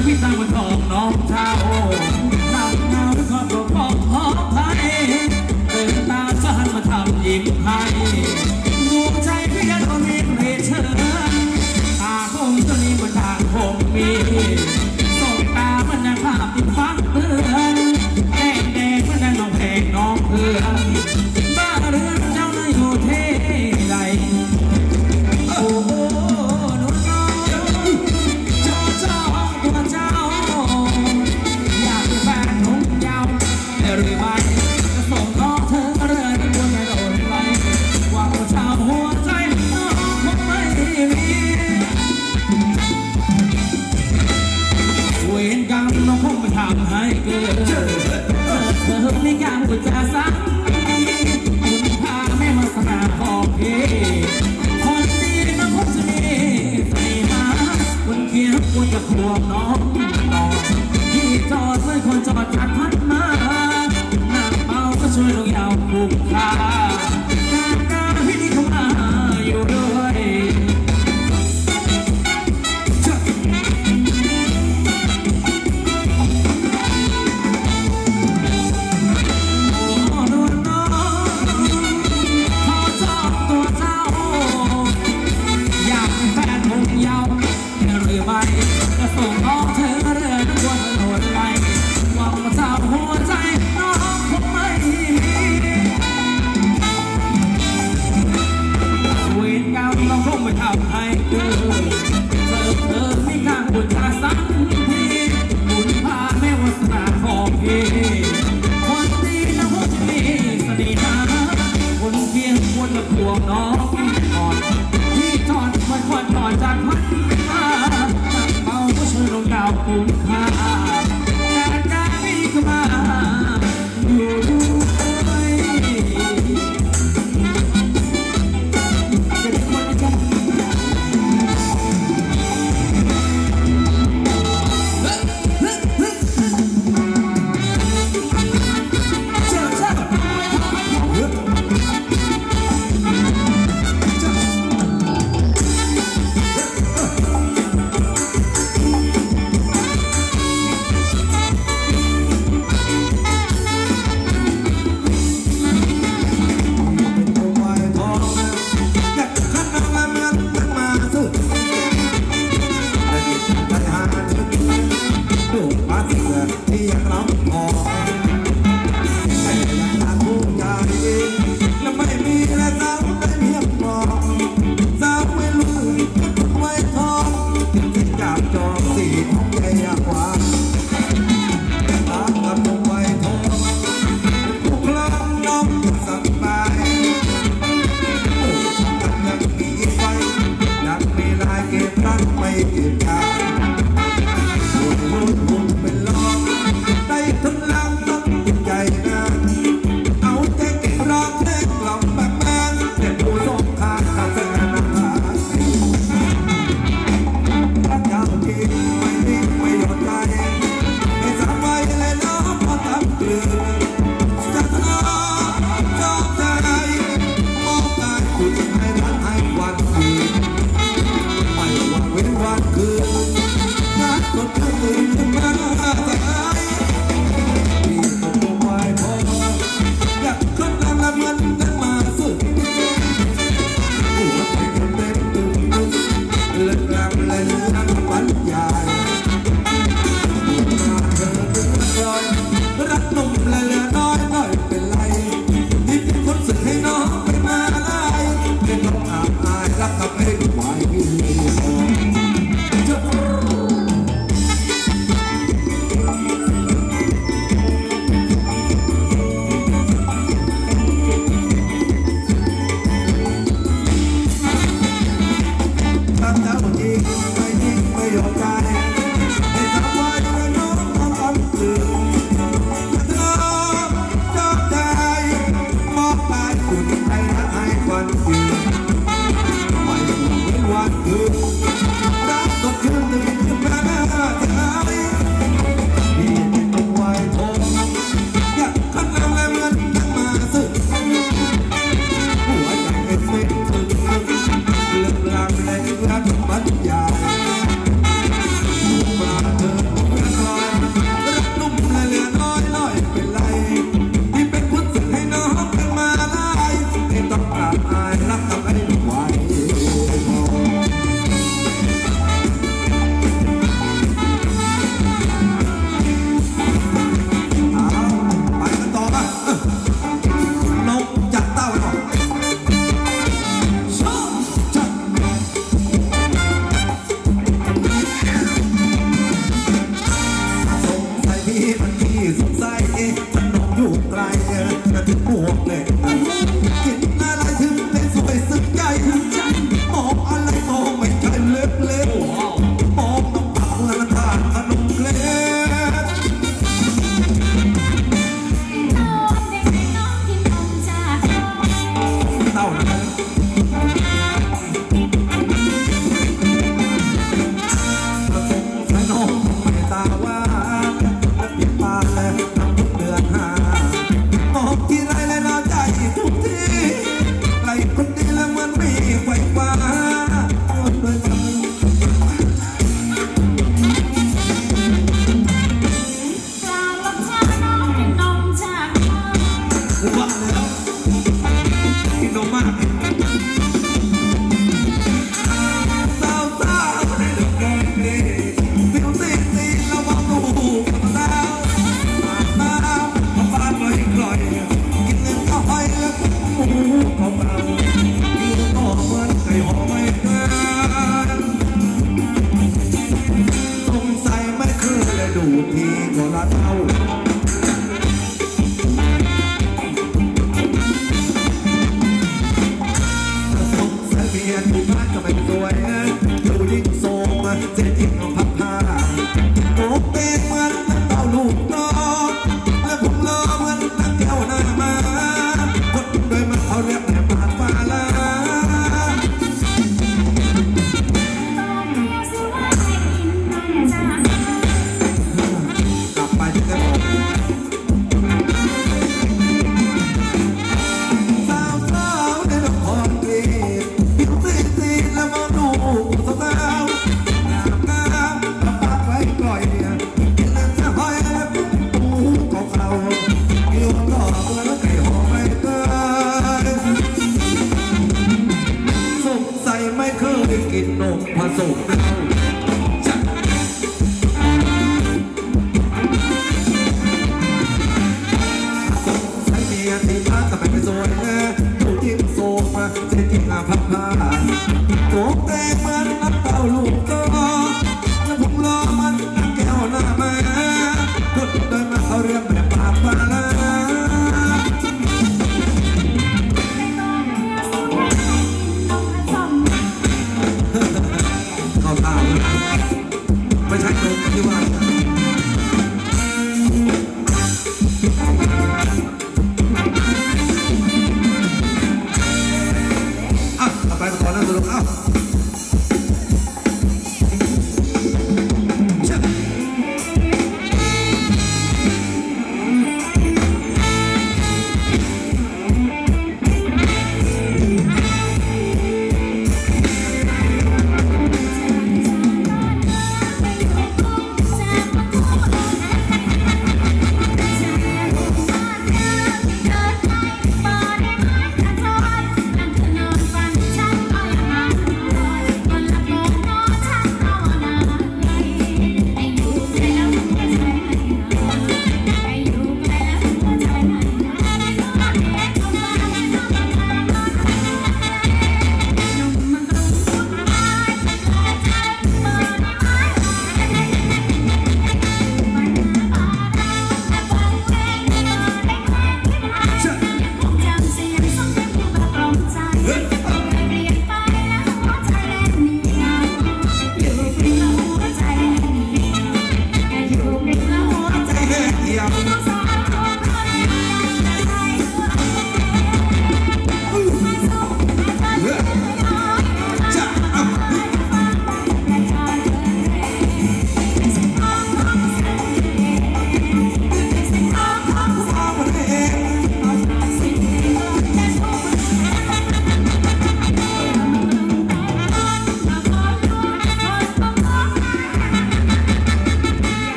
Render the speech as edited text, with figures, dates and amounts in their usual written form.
พี่ตาบนทองน้องเจ้าหนักเงาด้วยความปกป้องขอภัยเดินตาจะหันมาทำยิ้มให้ดวงใจพี่ยังคงมีเรเชิญตาคงจะมีบนทางคงมีสบตามันยังภาพติดฟังเตือนแดงแดงมันยังน้องแพงน้องเพื่อนบ้าเรือนเจ้าในอยู่เท่ใดโอ้โหหนุ่มน้องเจ้าตัวเจ้าอยากเป็นแฟนหนุ่มยาวหรือไม่จะส่งน้องเธอเรื่อยบนโดนไล่หวังว่าชาวหัวใจน้องคงไม่มีเวรกรรมน้องคงไม่ทำให้เกิดเธอไม่กล้าพูดจาสักคุณพาแม่มาสนาขอบเขคนดีน้องคงจะมีใส่หาคนเคียงคนจะควงน้องต่อที่จอดไม่คนจอดจัดพัดมาหนักเบาก็ช่วยลงยาวคุ้มค่าการพี่นี่เข้ามาอยู่ด้วยจะส่งน้องเธอเรื่อยทุกวันโดนไล่หวังว่าเจ้าหัวใจน้องคงไม่มีเวรกรรมน้องคงไม่ทำให้เกิดเธอไม่กล้าพูดจาสักทีบุญพาแม่วาสนาของพี่คนดีน้องคงจะมีเสน่หาคนเคียงควรจะควงน้องก่อนที่จอดไม่ควรจอดจากพัดมาช่วยลงดาวคุ้มค่าการพี่ก็มาอยู่ด้วยเป็นคนใจดูทีก็ละเท่าเมียที่บ้านก็ไม่สวยดูยิ่งโซมเสียจริงของพับผ้าโอ้เต้เหมือนนักเต่าลูกนกและผมรอเหมือนนักเที่ยวหน้ามาคนโดยมันเขาเรียกแต่ปากฟ้าลากลับไปที่กันกินนมผสมเหล้าใช้เมียที่บ้านแต่ไม่สวยดูยิ้มโซมาเส้นที่อาพับผ้าโอ้เต้เหมือนนักเต่าลูกโตและผมรอมันนักแก้วหน้ามาคนเดินมาเขาเรียกแบบปากฟ้าลาไม่ใช่นมที่ว่า